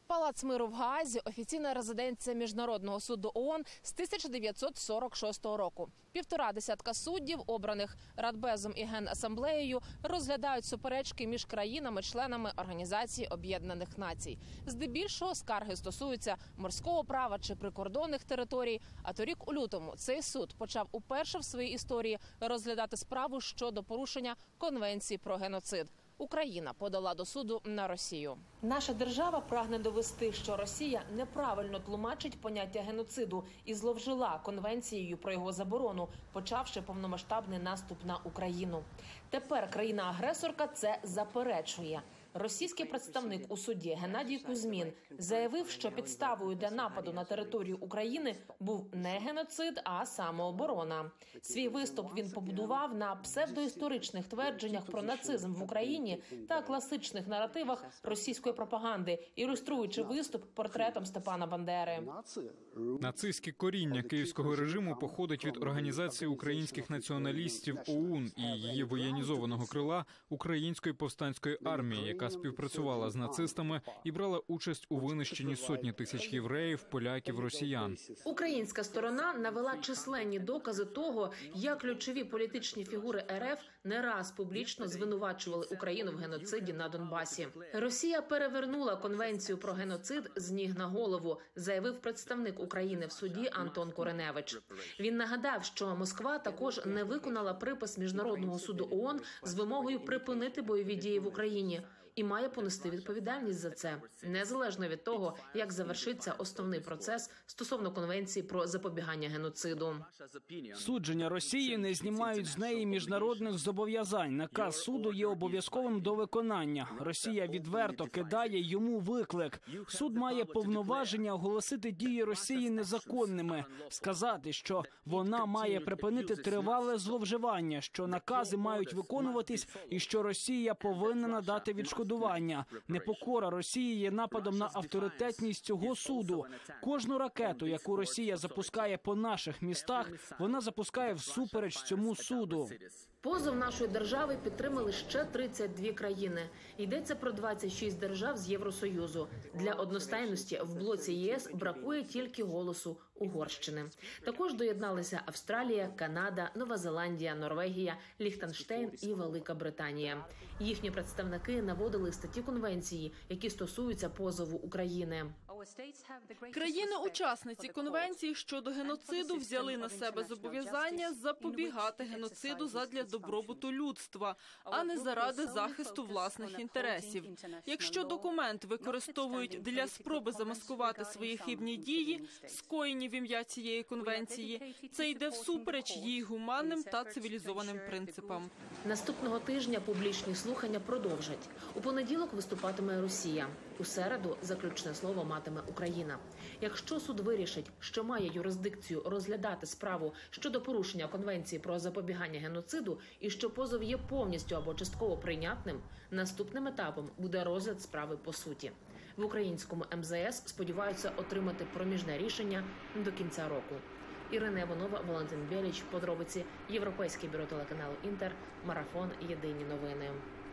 Палац миру в Гаазі – офіційна резиденція Міжнародного суду ООН з 1946 року. 1,5 десятка суддів, обраних Радбезом і Генасамблеєю, розглядають суперечки між країнами-членами Організації Об'єднаних Націй. Здебільшого скарги стосуються морського права чи прикордонних територій. А торік у лютому цей суд почав уперше в своїй історії розглядати справу щодо порушення Конвенції про геноцид. Україна подала до суду на Росію. Наша держава прагне довести, що Росія неправильно тлумачить поняття геноциду і зловжила Конвенцією про його заборону, почавши повномасштабний наступ на Україну. Тепер країна-агресорка це заперечує. Російський представник у суді Геннадій Кузьмін заявив, що підставою для нападу на територію України був не геноцид, а самооборона. Свій виступ він побудував на псевдоісторичних твердженнях про нацизм в Україні та класичних наративах російської пропаганди, ілюструючи виступ портретом Степана Бандери. Нацистське коріння київського режиму походить від Організації українських націоналістів ОУН і її воєнізованого крила Української повстанської армії, яка співпрацювала з нацистами і брала участь у винищенні сотні тисяч євреїв, поляків, росіян. Українська сторона навела численні докази того, як ключові політичні фігури РФ не раз публічно звинувачували Україну в геноциді на Донбасі. Росія перевернула Конвенцію про геноцид з ніг на голову, заявив представник України в суді Антон Кореневич. Він нагадав, що Москва також не виконала припис Міжнародного суду ООН з вимогою припинити бойові дії в Україні і має понести відповідальність за це, незалежно від того, як завершиться основний процес стосовно Конвенції про запобігання геноциду. Судження Росії не знімають з неї міжнародних зобов'язань. Наказ суду є обов'язковим до виконання. Росія відверто кидає йому виклик. Суд має повноваження оголосити дії Росії незаконними, сказати, що вона має припинити тривале зловживання, що накази мають виконуватись і що Росія повинна надати відшкодування. Непокора Росії є нападом на авторитетність цього суду. Кожну ракету, яку Росія запускає по наших містах, вона запускає всупереч цьому суду. Позов нашої держави підтримали ще 32 країни. Йдеться про 26 держав з Євросоюзу. Для одностайності в блоці ЄС бракує тільки голосу Угорщини. Також доєдналися Австралія, Канада, Нова Зеландія, Норвегія, Ліхтенштейн і Велика Британія. Їхні представники наводили статті Конвенції, які стосуються позову України. Країни-учасниці Конвенції щодо геноциду взяли на себе зобов'язання запобігати геноциду задля добробуту людства, а не заради захисту власних інтересів. Якщо документ використовують для спроби замаскувати свої хибні дії, скоєні в ім'я цієї конвенції, це йде всупереч її гуманним та цивілізованим принципам. Наступного тижня публічні слухання продовжать. У понеділок виступатиме Росія. У середу заключне слово матиме Україна. Якщо суд вирішить, що має юрисдикцію розглядати справу щодо порушення Конвенції про запобігання геноциду і що позов є повністю або частково прийнятним, наступним етапом буде розгляд справи по суті. В українському МЗС сподіваються отримати проміжне рішення до кінця року. Ірина Іванова, Валентин Біліч, подробиці, Європейське бюро телеканалу Інтер, Марафон, Єдині новини.